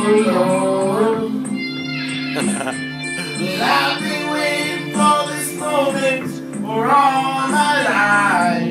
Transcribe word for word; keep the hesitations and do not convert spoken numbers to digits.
Lord. But I've been waiting for this moment for all my life.